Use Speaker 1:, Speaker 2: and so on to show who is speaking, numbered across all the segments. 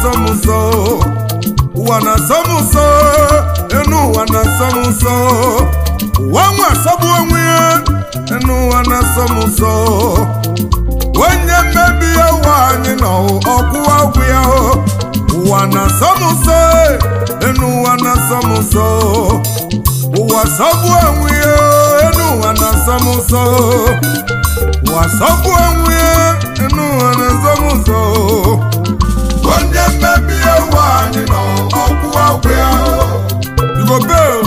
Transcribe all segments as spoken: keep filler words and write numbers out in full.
Speaker 1: somuso wana somuso enu wana somuso wanwa sobu onwe enu wana somuso onye mebi ewanyi no okuwa okuya wana somuso enu wana somuso wa sobu onwe enu wana somuso wa sobu onwe enu wana somuso onye mebi ewanyi no okuwa okuya. You go bail.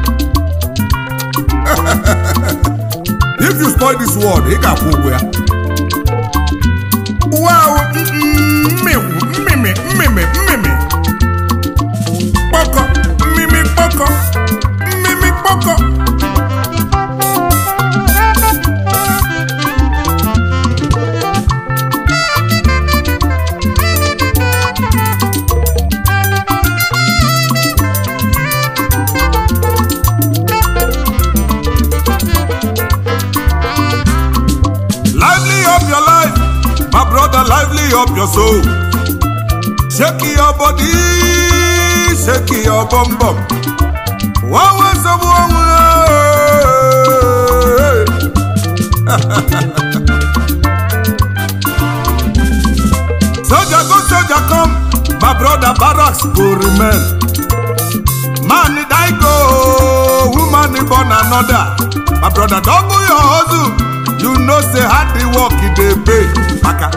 Speaker 1: If you spoil this word, he can go where? Wow, mimi, mimi, mimi, mimi. Poko, mimi, poko, mimi, poko. Lively up your soul, shake your body, shake your bum bum. Wow, what's up, soldier go, soldier come, my brother barracks go remain. Man die go, woman born another. My brother double your hustle, you know say hard the work in the pay. Baka.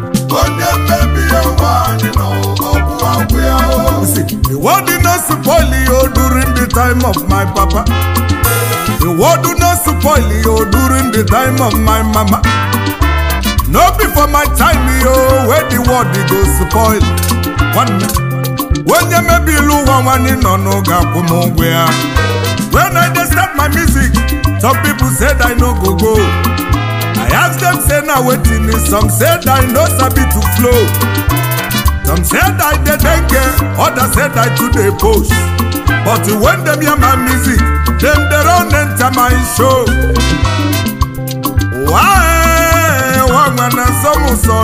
Speaker 1: See, the world did not spoil you during the time of my papa. The world did not spoil you during the time of my mama. No before my time, yo, where the world did go spoil. One when you may be low one in no no gapumogwea. When I just start my music, some people said I no go go. I asked them, say now waiting is. Some said I know sabi to flow. Some said I did dengue, others said I do the push. But when them hear my music, them they run enter my show. Why? Why wanna some so?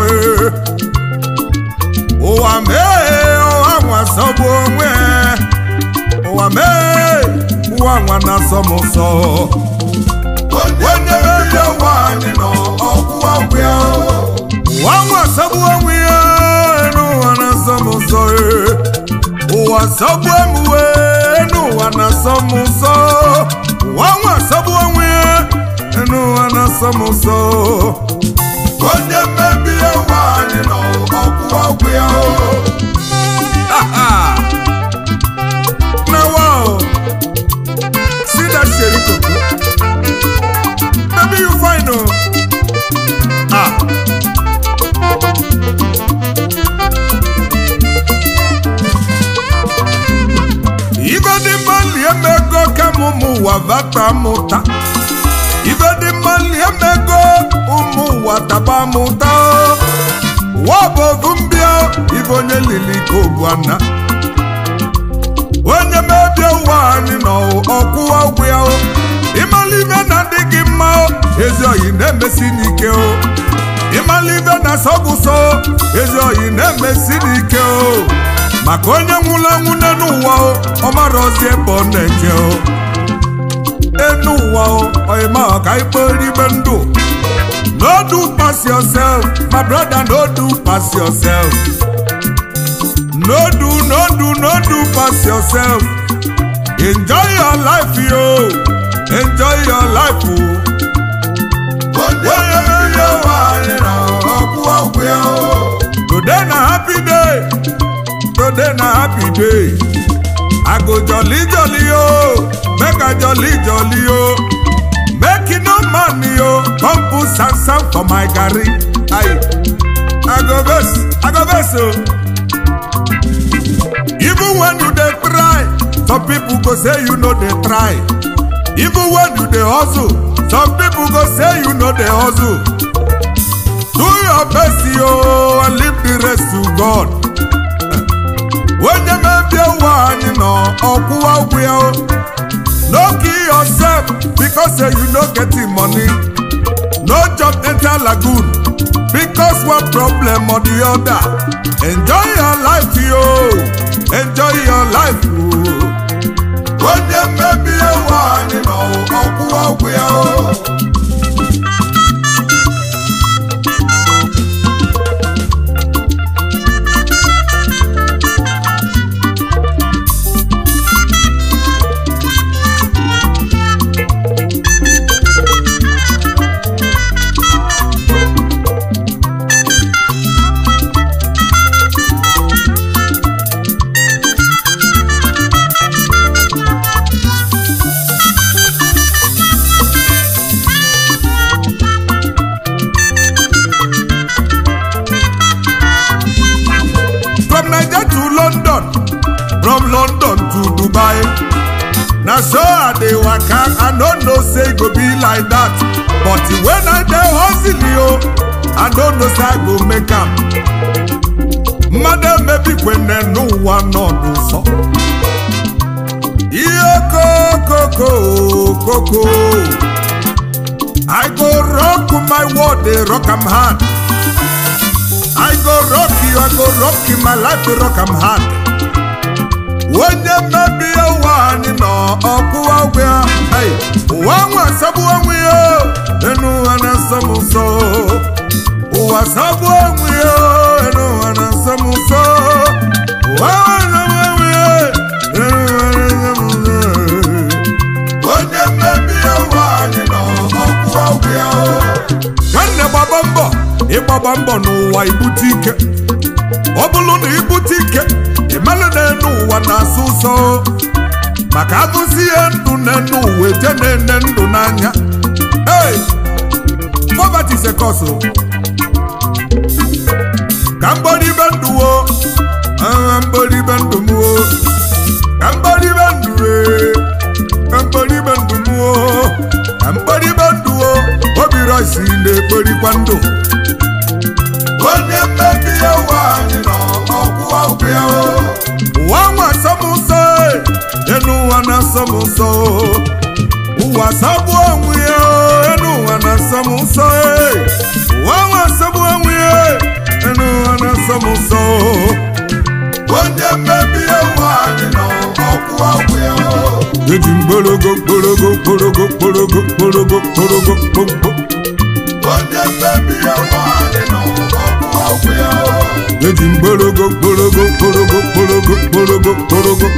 Speaker 1: Oh I'm hey, oh I want some. Oh I'm hey, why wanna some so? When you hear one, you know, oh, we are one was someone we are, no one has some sorry. Oh, was someone we no one has some so. One was someone we are, no one has some so. When you may be a one, you know, oh, we are. Now, wow, see that shit. Maybe you find out. Ah. Ibe di mali emego kamumu wavata muta. Ibe di mali emego umu wataba muta. Wabo gumbia ibonye lili kobwana. Wenye mebye wani no okuwa ukwea. Imalive na digi mao, ezio ine mesinike o. Imalive na soguso, ezio ine mesinike o. Makonye ngula ngune nuwa o, omarozi eboneke o. Enuwa o, oima kaipori bendo. No do pass yourself, my brother, no do pass yourself. No do, no do, no do pass yourself. Enjoy your life, yo. Enjoy your life, oh. Today na happy day. Today na happy day. I go jolly jolly oh. Make a jolly jolly oh. Make it no money oh. Come put some some for my gari. Aye. I go best. I go best oh. Even when you dey try, some people go say you know they try. Even when you dey hustle, some people go say you know they hustle. Do your best, yo, and leave the rest to God. When you make your one, you know, okuwa ukuya. No kill yourself because say you no getting money. no job enter lagoon because one problem or the other. Enjoy your life, yo. Enjoy your life, yo. When you may be a one, you know, I'll walk with you. From London to Dubai. Now so I dey waka, I don't know say go be like that. But when I dey hustle yo, I don't know say I go make am. Madam maybe when they no one no do so. Yo coco coco, I go rock my world, they rock am hard. I go rock you, I go rock you, my life to rock am hard. When you may be a one in all, or where, hey, one was someone we are, and no one has some so. Who was someone we are, and no one has some so. One we are, and no one has some so. When you may be a one in all, or we are. Can the Babambo, a Babambo, no white boutique, Obulun, a boutique. Melody no one as so. Makabusi and Dunanu with an end Dunanya. Hey, poverty is a cause. Cambody Banduo, Cambody Banduo, Cambody Bandu, Cambody Banduo, Cambody Banduo, Bobby Rice in the body Bando. When you may be a one, you know, one was some say, and no one has some so. Who was someone we are, and no one has some say. One was someone we are, and no one has some so. When you may be a one, you know, we are. The Jimbologo, Bologo, Bologo, Bologo, Bologo, Bologo, Bologo. When you may be a one, you know. The Jimbologo, Bologo, Bologo, Bologo, Bologo, Bologo.